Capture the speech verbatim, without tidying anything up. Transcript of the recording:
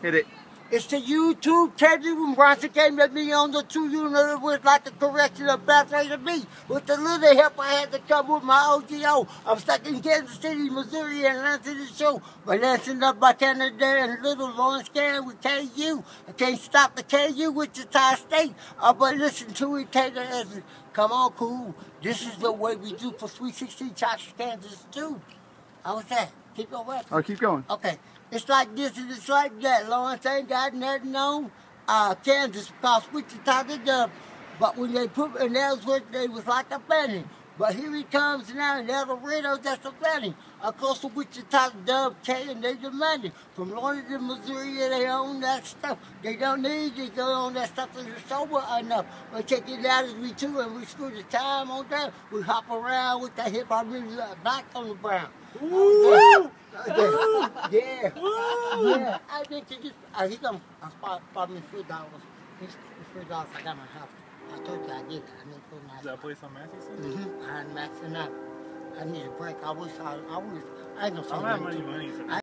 Hit it. It's the YouTube channel when Bronson came to me on the two unit. It was like the correction of best way to be. With the little help I had to come with my O G O. I'm stuck in Kansas City, Missouri, and Lansing the show. But Lansing up by Canada and Little Lawrence County with K U. I can't stop the K U, Wichita State. Uh, but listen to it, take it as a, come on, cool. This is the way we do for Sweet sixteen Chocolate, Kansas too. How was that? Keep going. Oh, keep going. Okay. It's like this and it's like that. Lawrence ain't got nothing on uh, Kansas because Wichita the dub. But when they put, and that was what they was like a planning. But here he comes now in El Dorado, that's a planning. Of course, the Wichita the dub K and they demanding. From Lawrence to Missouri, they own that stuff. They don't need to go on that stuff because it's sober enough. We take it out as we too and we screw the time on that. We hop around with that hip hop music back on the ground. Woo! Yeah, yeah, yeah. I think he just, uh, he gonna uh, spot, spot me three dollars. He's three dollars. I got my house. I told you I did. I need to go. Is that place on Massey? Mm-hmm. I'm maxing out. I need a break. I wish I, I wish, I ain't gonna say I don't have nothing money, to you. money.